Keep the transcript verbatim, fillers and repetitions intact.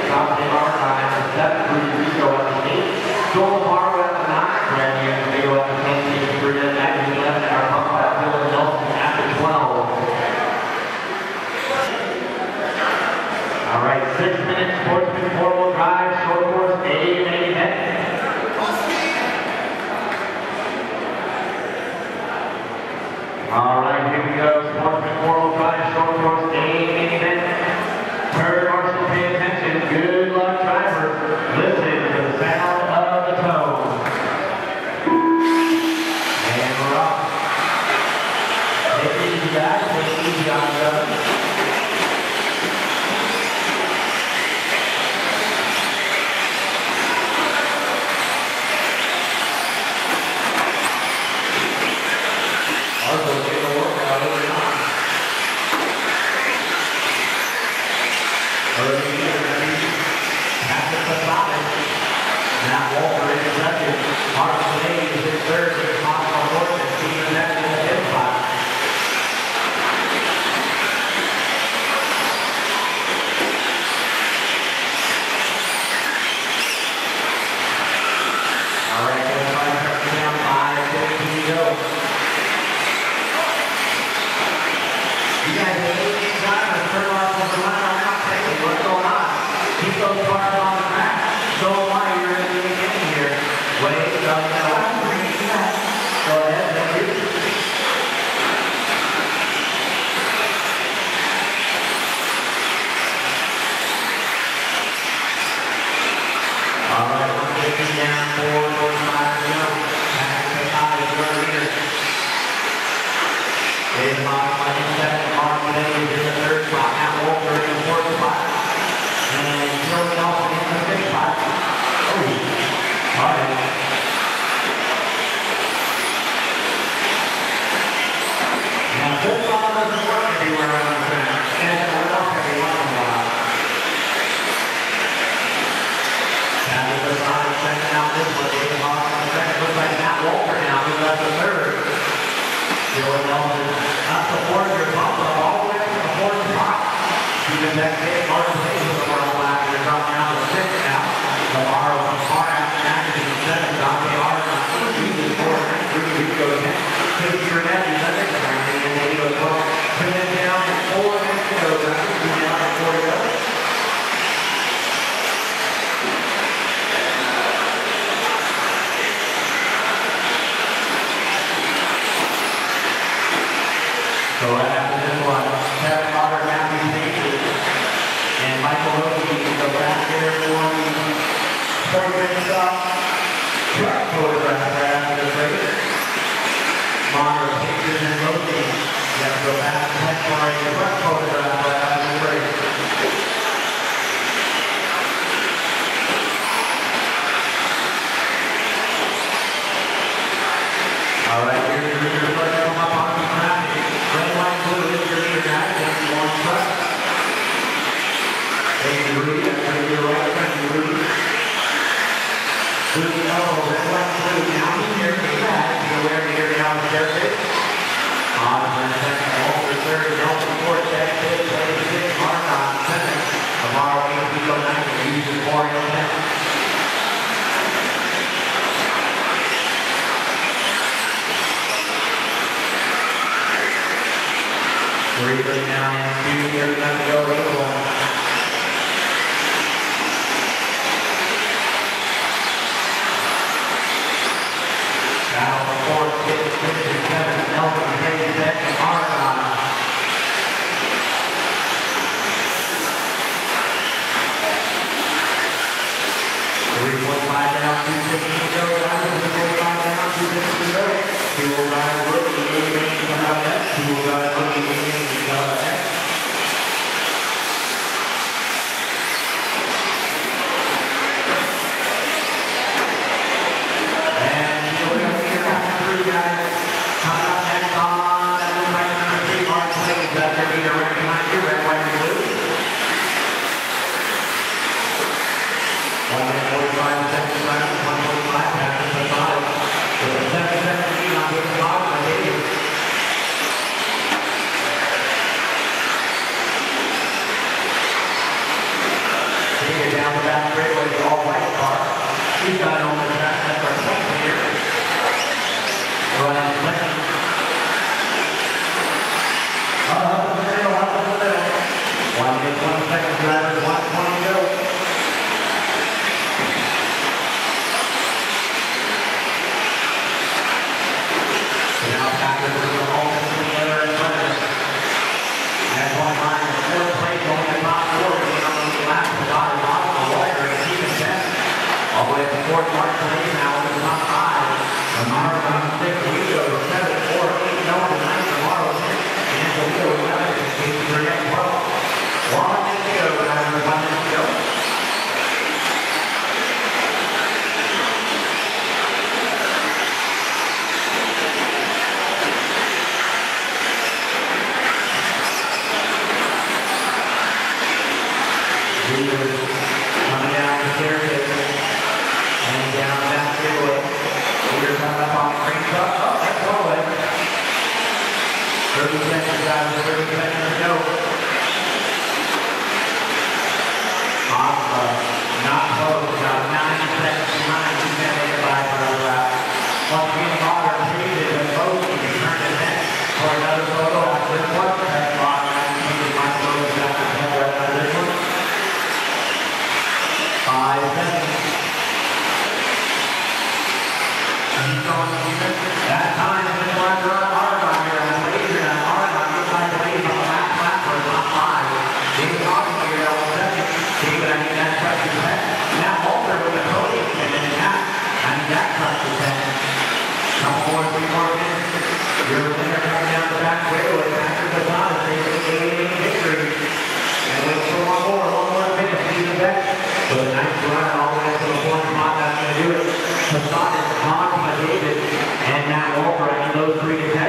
Dante Archive at the seven, Rudy Rico at the eight, Joel Morrow at the nine, Randy Antonio at the ten, Steve Brunet at the eleven, our pump by Dylan Nelson at the twelve. All right, six minutes, Sportsman four-wheel drive, short course, A and A head. All right, here we go. Sportsman four-wheel drive, short course, A and A head. Third marshal, pay attention. Good luck, driver. Listen to the sound of the tone. And we're off. Take it easy, guys. Take it easy on each other. Also, get the workout early on. Early in Patrick Passadas. Matt Walker in second. Mark Slade is in third. Thomas Horton, Stephen Beck in the fifth spot. All right, go five, down five, fifteen to go. You guys have eighteen drivers, turn off the run on outside. What's going on? Keep those cars on the track. Show them why you're in the beginning here. Wait, go ahead. Go ahead, thank you. All right, one fifty down, four forty-five to go. Patrick Passadas is your leader. David Moss in second, Mark Slade is in the third spot, Matt Walker in the fourth spot, and Joey Nelson in the fifth spot. Oh, all right. Now, this ball doesn't work everywhere on the track, and it will work every once in a while. Patrick Passadas second out this one, David Moss in the second. Looks like Matt Walker now, who left the third. Joey Nelson up the fourth, you're bumping all the way to the fourth spot. Stephen Beck, Martin Hayes with the fourth lap. You're dropping down to the sixth now. Navarro from far after that is in seventh. Dante Archive on eight, four, Rudy Rico ten. Casey Burnett is in sixth. And then he goes well. Bring it down at four minutes to go. Bring it down at four to go. So after this one, Kevin Potter, Matthew Stacy, and Michael Rosie go back here for the third stop. Truck photograph after this race. Monroe, Pictures, and Rosie. You have to go back to the truck photograph after this race. All right, here's your leader. Let's come up on the traffic. Red, white, blue is your leader, guys. That's the one truck. Thank you, Rudy. That's going to be your right. Thank you, Rudy. Blue, yellow, red, white, blue. Now he's here. Get back. You're wearing here down the staircase. On for a second. Walter third. Nelson fourth. Jack fifth. Lady sixth. Mark on seventh. Navarro eight. Pico ninth. And Hughes is four. tenth. Three goes down and two, here we have to go equal. Battle for fourth, fifth, sixth, and seventh. Nelson, Hayes, Beck, and Archive. three forty-five down, two sixty to go. three forty-five down, two sixty to go. Two will drive rookie, eight range coming up next. Two will drive rookie, eight range coming up next. down the back straightaway, the all white car. He's got it on the track. That's our second here. Ryan Clinton. Up in the middle, up in the middle. One minute, twenty seconds, drivers, one twenty to go. Now back to the home to the other and Clinton. That's one line, the fourth place, only the top four. On the last, the bottom, bottom, the Walker, and Stephen Best. All the way up to fourth, Mark Lane now in the top five. Tomorrow, on six, we go to seven, four, eight, no, to nine, tomorrow, six. And the wheel, eleven, eight, three, and twelve. One minute to go, drivers, one minute to go. Coming down the staircase and down that straightaway. We're coming up on the green truck. Oh, that's one way. thirty seconds, guys. thirty seconds to go. Off, uh, not close. About nine seconds behind. You can't make it by for another lap. Once again, modern changes and both can be turned in next for another photo after this one. That's modern changes. My photo is after ten right out of this one. Five seconds. He's going to keep it. That time is the one run hard on here. And Laser and hard on your side lane on the last lap for the top five. David Hawkins here on second. David, I need that touch his head. Now Walter with the podium. And then that, I need that touch his head. Couple more, three more minutes. Your winner coming down the back straightaway. Patrick Bassano takes the eight victory. And wait for one more, one more minute. Stephen Beck. With a nice run all the way to the fourth spot, that's going to do it. Bassano, Tom, David, and Matt Walker, and those three to